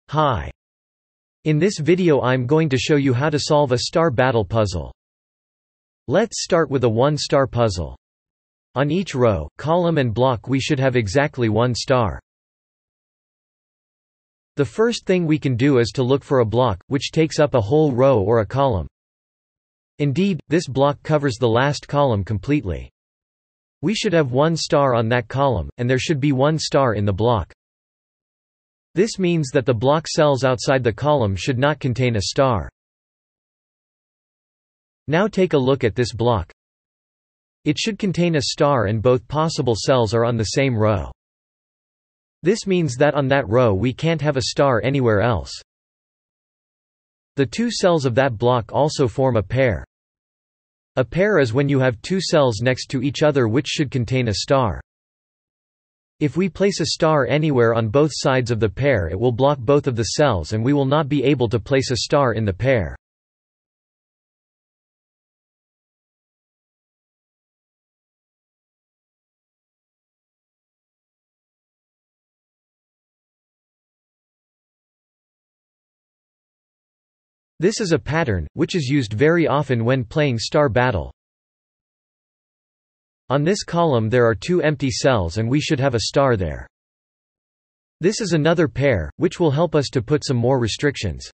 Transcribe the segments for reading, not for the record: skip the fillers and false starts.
Hi. In this video I'm going to show you how to solve a star battle puzzle. Let's start with a one-star puzzle. On each row, column and block we should have exactly 1 star. The first thing we can do is to look for a block, which takes up a whole row or a column. Indeed, this block covers the last column completely. We should have 1 star on that column, and there should be 1 star in the block. This means that the block cells outside the column should not contain a star. Now take a look at this block. It should contain a star and both possible cells are on the same row. This means that on that row we can't have a star anywhere else. The 2 cells of that block also form a pair. A pair is when you have 2 cells next to each other which should contain a star. If we place a star anywhere on both sides of the pair it will block both of the cells and we will not be able to place a star in the pair. This is a pattern, which is used very often when playing Star Battle. On this column there are 2 empty cells and we should have a star there. This is another pair, which will help us to put some more restrictions.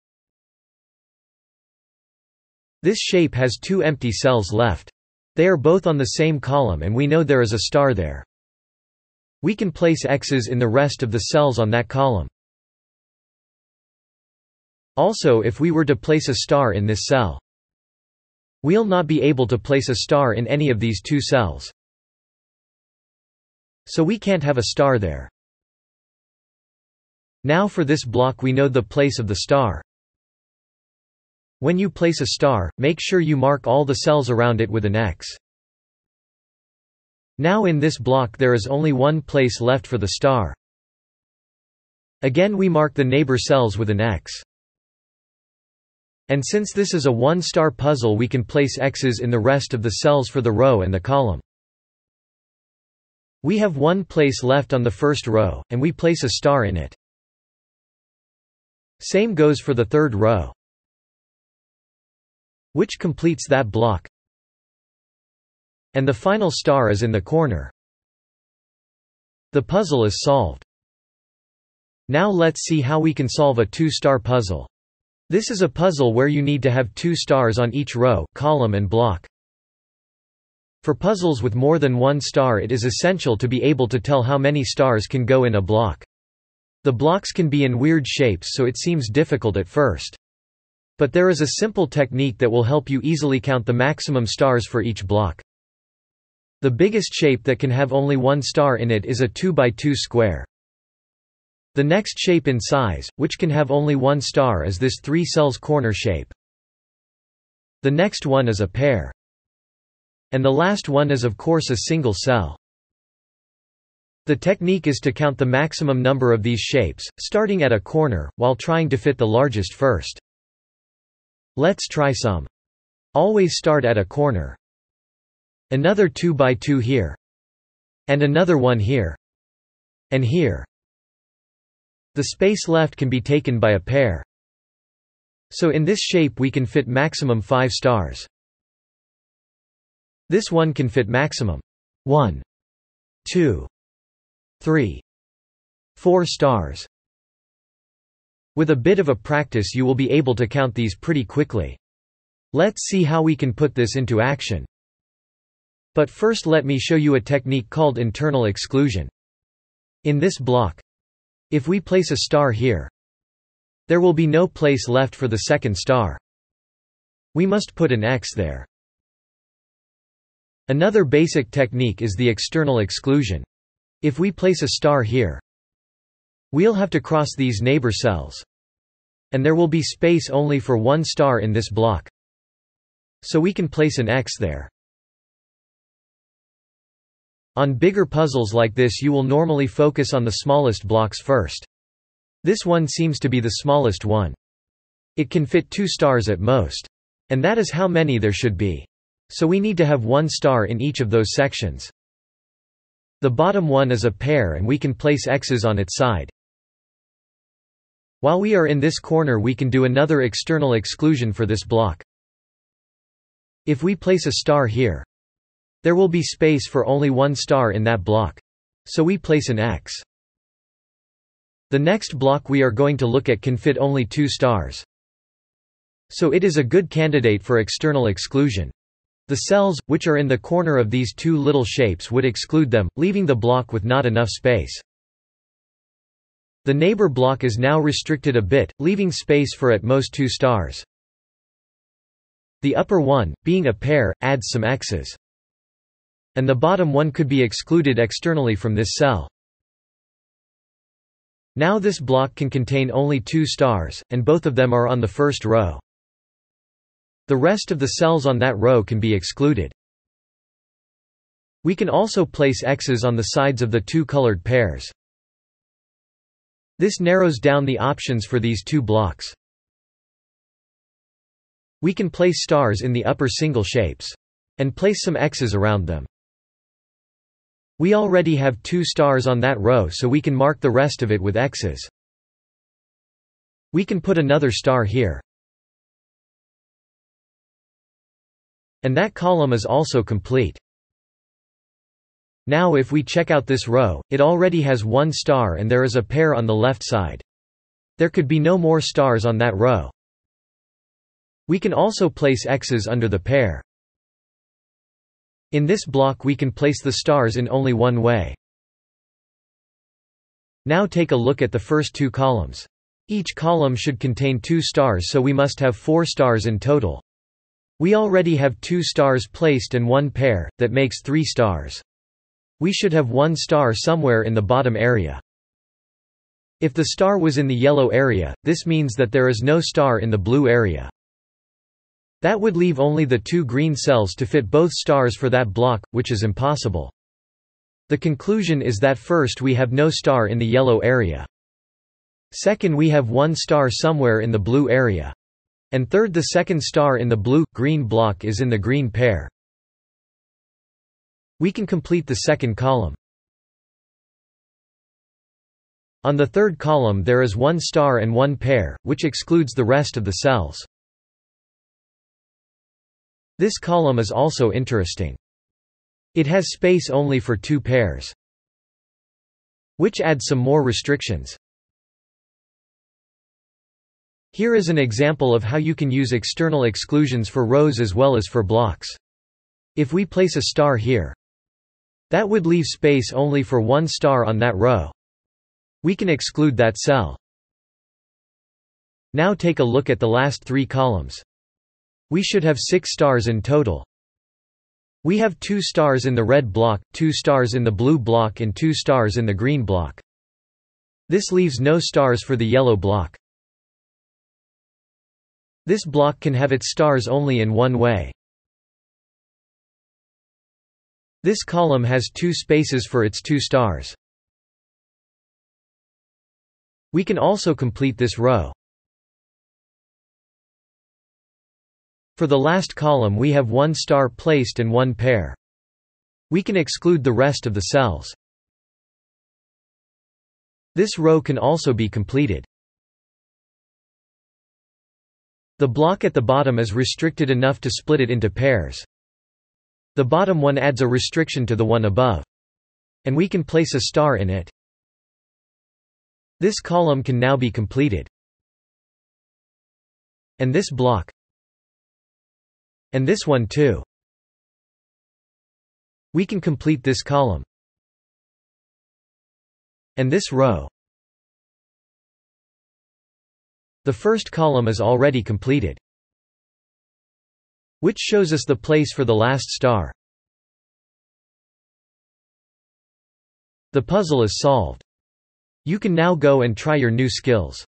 This shape has 2 empty cells left. They are both on the same column and we know there is a star there. We can place X's in the rest of the cells on that column. Also, if we were to place a star in this cell, we'll not be able to place a star in any of these 2 cells. So we can't have a star there. Now for this block we know the place of the star. When you place a star, make sure you mark all the cells around it with an X. Now in this block there is only 1 place left for the star. Again we mark the neighbor cells with an X. And since this is a 1-star puzzle we can place X's in the rest of the cells for the row and the column. We have 1 place left on the first row, and we place a star in it. Same goes for the 3rd row, which completes that block. And the final star is in the corner. The puzzle is solved. Now let's see how we can solve a 2-star puzzle. This is a puzzle where you need to have 2 stars on each row, column and block. For puzzles with more than 1 star it is essential to be able to tell how many stars can go in a block. The blocks can be in weird shapes so it seems difficult at first. But there is a simple technique that will help you easily count the maximum stars for each block. The biggest shape that can have only 1 star in it is a 2x2 square. The next shape in size, which can have only 1 star, is this 3 cells corner shape. The next one is a pair. And the last one is of course a single cell. The technique is to count the maximum number of these shapes, starting at a corner, while trying to fit the largest first. Let's try some. Always start at a corner. Another 2x2 here. And another one here. And here. The space left can be taken by a pair. So in this shape we can fit maximum 5 stars. This one can fit maximum 1, 2, 3, 4 stars. With a bit of a practice you will be able to count these pretty quickly. Let's see how we can put this into action. But first let me show you a technique called internal exclusion. In this block, if we place a star here, there will be no place left for the second star. We must put an X there. Another basic technique is the external exclusion. If we place a star here, we'll have to cross these neighbor cells. And there will be space only for 1 star in this block. So we can place an X there. On bigger puzzles like this you will normally focus on the smallest blocks first. This one seems to be the smallest one. It can fit 2 stars at most. And that is how many there should be. So we need to have 1 star in each of those sections. The bottom one is a pair and we can place X's on its side. While we are in this corner, we can do another external exclusion for this block. If we place a star here, there will be space for only one star in that block. So we place an X. The next block we are going to look at can fit only 2 stars. So it is a good candidate for external exclusion. The cells, which are in the corner of these 2 little shapes, would exclude them, leaving the block with not enough space. The neighbor block is now restricted a bit, leaving space for at most 2 stars. The upper one, being a pair, adds some X's. And the bottom one could be excluded externally from this cell. Now this block can contain only 2 stars, and both of them are on the first row. The rest of the cells on that row can be excluded. We can also place X's on the sides of the 2 colored pairs. This narrows down the options for these 2 blocks. We can place stars in the upper single shapes. And place some X's around them. We already have 2 stars on that row, so we can mark the rest of it with X's. We can put another star here. And that column is also complete. Now if we check out this row, it already has 1 star and there is a pair on the left side. There could be no more stars on that row. We can also place X's under the pair. In this block we can place the stars in only one way. Now take a look at the first 2 columns. Each column should contain 2 stars, so we must have 4 stars in total. We already have 2 stars placed and 1 pair, that makes 3 stars. We should have 1 star somewhere in the bottom area. If the star was in the yellow area, this means that there is no star in the blue area. That would leave only the 2 green cells to fit both stars for that block, which is impossible. The conclusion is that first we have no star in the yellow area. Second, we have 1 star somewhere in the blue area. And third, the second star in the blue-green block is in the green pair. We can complete the second column. On the third column there is 1 star and 1 pair, which excludes the rest of the cells. This column is also interesting. It has space only for 2 pairs, which adds some more restrictions. Here is an example of how you can use external exclusions for rows as well as for blocks. If we place a star here, that would leave space only for 1 star on that row. We can exclude that cell. Now take a look at the last 3 columns. We should have 6 stars in total. We have 2 stars in the red block, 2 stars in the blue block and 2 stars in the green block. This leaves no stars for the yellow block. This block can have its stars only in one way. This column has 2 spaces for its 2 stars. We can also complete this row. For the last column we have 1 star placed and 1 pair. We can exclude the rest of the cells. This row can also be completed. The block at the bottom is restricted enough to split it into pairs. The bottom one adds a restriction to the one above. And we can place a star in it. This column can now be completed. And this block. And this one too. We can complete this column. And this row. The first column is already completed, which shows us the place for the last star. The puzzle is solved. You can now go and try your new skills.